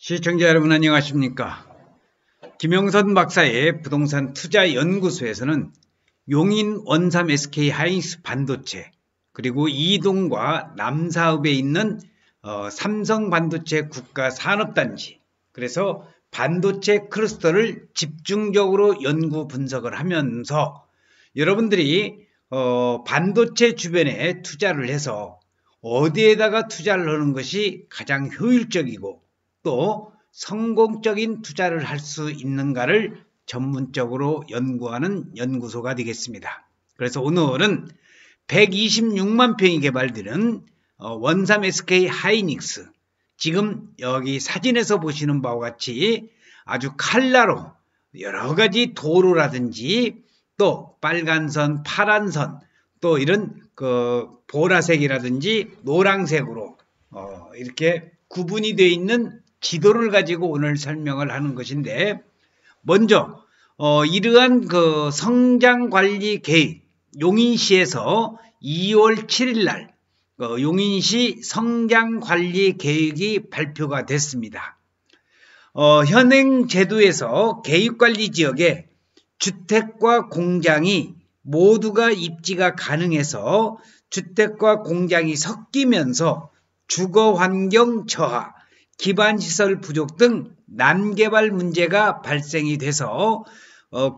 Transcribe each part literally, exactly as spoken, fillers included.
시청자 여러분 안녕하십니까? 김영선 박사의 부동산 투자 연구소에서는 용인 원삼 에스케이 하이닉스 반도체 그리고 이동과 남사읍에 있는 어, 삼성 반도체 국가 산업단지, 그래서 반도체 클러스터를 집중적으로 연구 분석을 하면서 여러분들이 어, 반도체 주변에 투자를 해서 어디에다가 투자를 하는 것이 가장 효율적이고 또 성공적인 투자를 할 수 있는가를 전문적으로 연구하는 연구소가 되겠습니다. 그래서 오늘은 백이십육만 평이 개발되는 원삼 에스케이 하이닉스, 지금 여기 사진에서 보시는 바와 같이 아주 칼라로 여러가지 도로라든지 또 빨간선, 파란선, 또 이런 그 보라색이라든지 노란색으로 어 이렇게 구분이 되어 있는 지도를 가지고 오늘 설명을 하는 것인데, 먼저 어 이러한 그 성장관리 계획, 용인시에서 이월 칠일 날 어 용인시 성장관리 계획이 발표가 됐습니다. 어 현행 제도에서 계획관리지역에 주택과 공장이 모두가 입지가 가능해서 주택과 공장이 섞이면서 주거환경 저하, 기반시설 부족 등 난개발 문제가 발생이 돼서 어,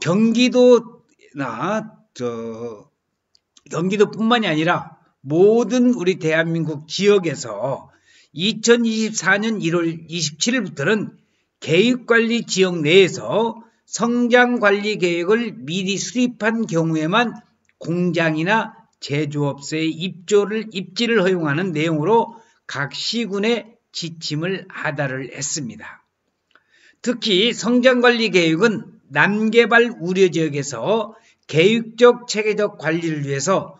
경기도나 저, 경기도뿐만이 아니라 모든 우리 대한민국 지역에서 이천이십사 년 일월 이십칠일부터는 계획관리 지역 내에서 성장관리 계획을 미리 수립한 경우에만 공장이나 제조업소의 입조를, 입지를 허용하는 내용으로 각 시군에 지침을 하달을 했습니다. 특히 성장관리 계획은 난개발 우려지역에서 계획적 체계적 관리를 위해서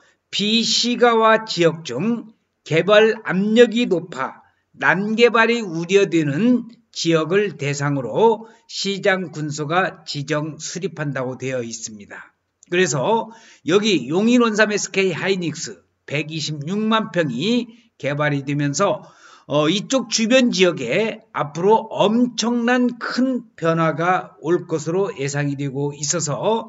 비시가화 지역 중 개발 압력이 높아 난개발이 우려되는 지역을 대상으로 시장 군수가 지정 수립한다고 되어 있습니다. 그래서 여기 용인 원삼 에스케이 하이닉스 백이십육만 평이 개발이 되면서 어, 이쪽 주변 지역에 앞으로 엄청난 큰 변화가 올 것으로 예상이 되고 있어서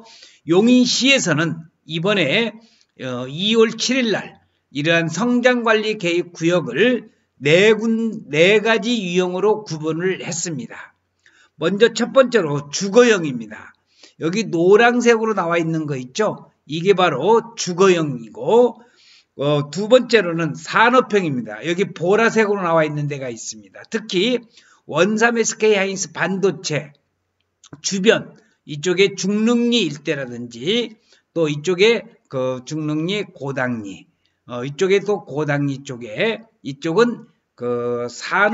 용인시에서는 이번에 어, 이월 칠일 날 이러한 성장관리 계획 구역을 네, 군, 네 가지 유형으로 구분을 했습니다. 먼저 첫 번째로 주거형입니다. 여기 노란색으로 나와 있는 거 있죠? 이게 바로 주거형이고, 어, 두 번째로는 산업형입니다. 여기 보라색으로 나와 있는 데가 있습니다. 특히 원삼 에스케이 하이닉스 반도체 주변 이쪽에 중릉리 일대라든지 또 이쪽에 그 중릉리 고당리, 어, 이쪽에 또 고당리 쪽에 이쪽은 그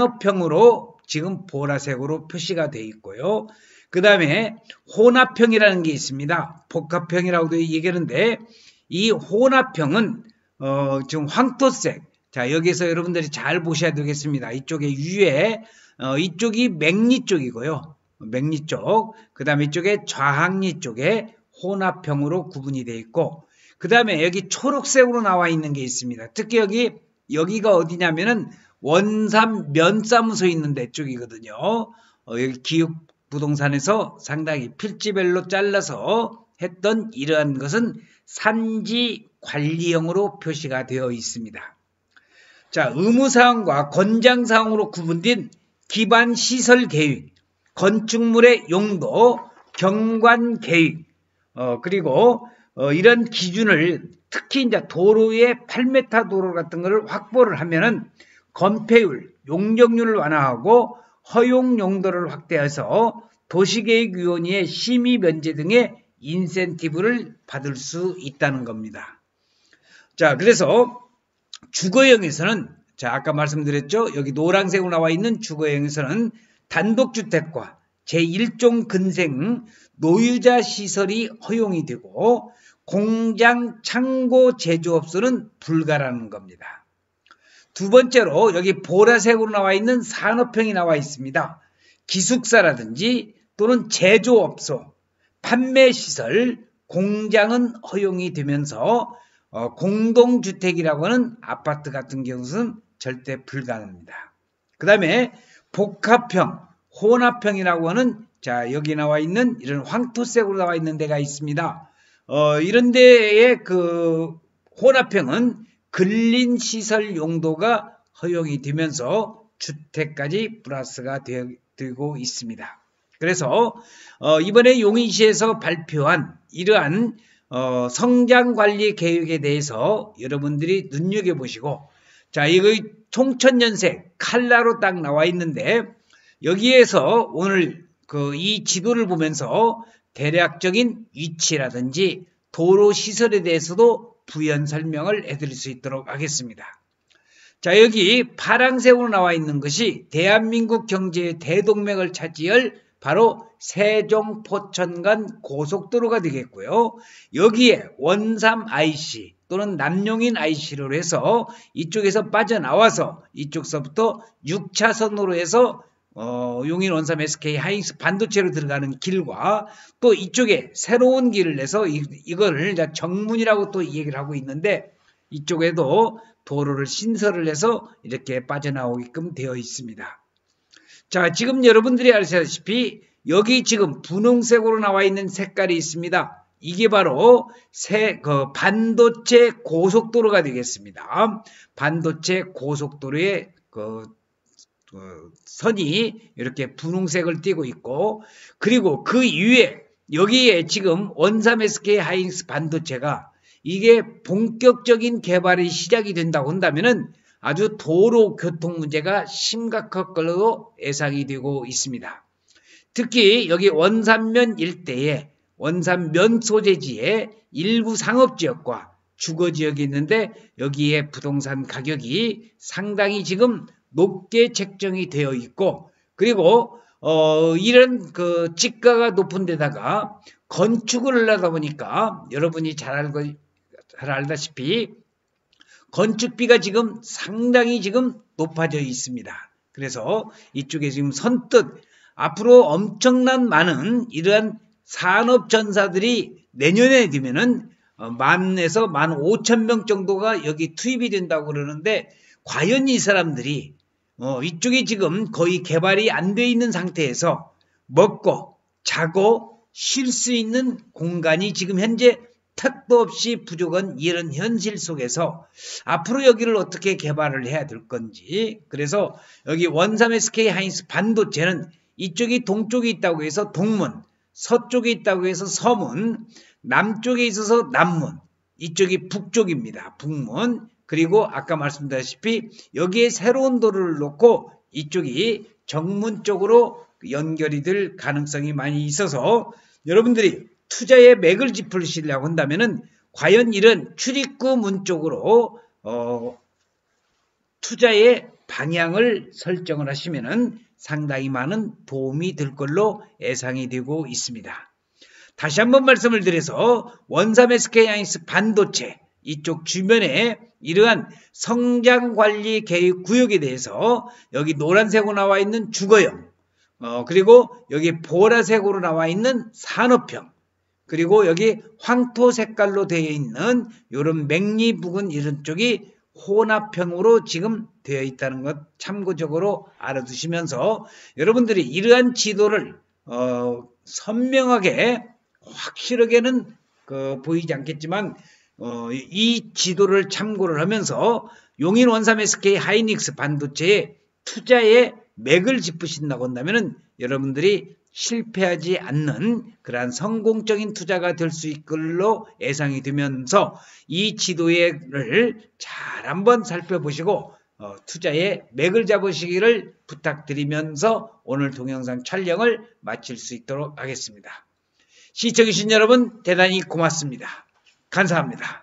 산업형으로 지금 보라색으로 표시가 되어 있고요. 그 다음에 혼합형이라는 게 있습니다. 복합형이라고도 얘기하는데 이 혼합형은 어, 지금 황토색. 자, 여기서 여러분들이 잘 보셔야 되겠습니다. 이쪽에 위에, 어, 이쪽이 맥리 쪽이고요. 맥리 쪽. 그 다음에 이쪽에 좌항리 쪽에 혼합형으로 구분이 되어 있고, 그 다음에 여기 초록색으로 나와 있는 게 있습니다. 특히 여기, 여기가 어디냐면은 원삼 면사무소 있는 데 쪽이거든요. 어, 여기 기획부동산에서 상당히 필지별로 잘라서 했던 이러한 것은 산지 관리형으로 표시가 되어 있습니다. 자, 의무사항과 권장사항으로 구분된 기반시설 계획, 건축물의 용도, 경관계획, 어, 그리고 어, 이런 기준을 특히 이제 도로의 팔 미터 도로 같은 것을 확보를 하면은 건폐율, 용적률을 완화하고 허용 용도를 확대해서 도시계획위원회의 심의 면제 등의 인센티브를 받을 수 있다는 겁니다. 자, 그래서 주거형에서는, 자, 아까 말씀드렸죠. 여기 노란색으로 나와 있는 주거형에서는 단독주택과 제일 종 근생 노유자 시설이 허용이 되고 공장, 창고, 제조업소는 불가라는 겁니다. 두 번째로 여기 보라색으로 나와 있는 산업형이 나와 있습니다. 기숙사라든지 또는 제조업소, 판매시설, 공장은 허용이 되면서 어, 공동주택이라고 하는 아파트 같은 경우는 절대 불가능합니다. 그 다음에 복합형, 혼합형이라고 하는, 자, 여기 나와 있는 이런 황토색으로 나와 있는 데가 있습니다. 어, 이런 데의 그 혼합형은 근린 시설 용도가 허용이 되면서 주택까지 플러스가 되, 되고 있습니다. 그래서 어, 이번에 용인시에서 발표한 이러한 어, 성장관리 계획에 대해서 여러분들이 눈여겨보시고, 자, 이거 총천연색 칼라로 딱 나와 있는데, 여기에서 오늘 그 이 지도를 보면서 대략적인 위치라든지 도로 시설에 대해서도 부연 설명을 해드릴 수 있도록 하겠습니다. 자, 여기 파란색으로 나와 있는 것이 대한민국 경제의 대동맥을 차지할 바로 세종 포천간 고속도로가 되겠고요. 여기에 원삼 아이씨 또는 남용인 아이씨로 해서 이쪽에서 빠져나와서 이쪽서부터 육 차선으로 해서 어, 용인 원삼 에스케이 하이닉스 반도체로 들어가는 길과 또 이쪽에 새로운 길을 내서 이, 이거를 정문이라고 또 얘기를 하고 있는데, 이쪽에도 도로를 신설을 해서 이렇게 빠져나오게끔 되어 있습니다. 자, 지금 여러분들이 아시다시피 여기 지금 분홍색으로 나와 있는 색깔이 있습니다. 이게 바로 새, 그 반도체 고속도로가 되겠습니다. 반도체 고속도로의 그, 그 선이 이렇게 분홍색을 띠고 있고, 그리고 그 위에 여기에 지금 원삼 에스케이 하이닉스 반도체가 이게 본격적인 개발이 시작이 된다고 한다면은 아주 도로 교통 문제가 심각할 걸로 예상이 되고 있습니다. 특히 여기 원산면 일대에 원산면 소재지에 일부 상업지역과 주거지역이 있는데, 여기에 부동산 가격이 상당히 지금 높게 책정이 되어 있고, 그리고 어 이런 그 지가가 높은 데다가 건축을 하다 보니까 여러분이 잘 알고 잘 알다시피 건축비가 지금 상당히 지금 높아져 있습니다. 그래서 이쪽에 지금 선뜻 앞으로 엄청난 많은 이러한 산업전사들이 내년에 되면은 만에서 만 오천 명 정도가 여기 투입이 된다고 그러는데, 과연 이 사람들이 어 이쪽이 지금 거의 개발이 안 돼 있는 상태에서 먹고 자고 쉴 수 있는 공간이 지금 현재 택도 없이 부족한 이런 현실 속에서 앞으로 여기를 어떻게 개발을 해야 될 건지, 그래서 여기 원삼 에스케이 하이닉스 반도체는 이쪽이 동쪽에 있다고 해서 동문, 서쪽에 있다고 해서 서문, 남쪽에 있어서 남문, 이쪽이 북쪽입니다. 북문. 그리고 아까 말씀드렸다시피 여기에 새로운 도로를 놓고 이쪽이 정문 쪽으로 연결이 될 가능성이 많이 있어서 여러분들이 투자에 맥을 짚으시려고 한다면은 과연 이런 출입구 문 쪽으로 어, 투자의 방향을 설정을 하시면은 상당히 많은 도움이 될 걸로 예상이 되고 있습니다. 다시 한번 말씀을 드려서 원삼 에스케이 하이닉스 반도체 이쪽 주변에 이러한 성장관리 계획 구역에 대해서 여기 노란색으로 나와 있는 주거형, 어, 그리고 여기 보라색으로 나와 있는 산업형, 그리고 여기 황토 색깔로 되어 있는 이런 맹리 부근 이런 쪽이 혼합형으로 지금 되어 있다는 것 참고적으로 알아두시면서 여러분들이 이러한 지도를 어, 선명하게 확실하게는 그 보이지 않겠지만 어, 이 지도를 참고를 하면서 용인 원삼 에스케이 하이닉스 반도체에 투자에 맥을 짚으신다고 한다면 여러분들이 실패하지 않는 그러한 성공적인 투자가 될 수 있을 걸로 예상이 되면서 이 지도를 잘 한번 살펴보시고 어, 투자에 맥을 잡으시기를 부탁드리면서 오늘 동영상 촬영을 마칠 수 있도록 하겠습니다. 시청해주신 여러분 대단히 고맙습니다. 감사합니다.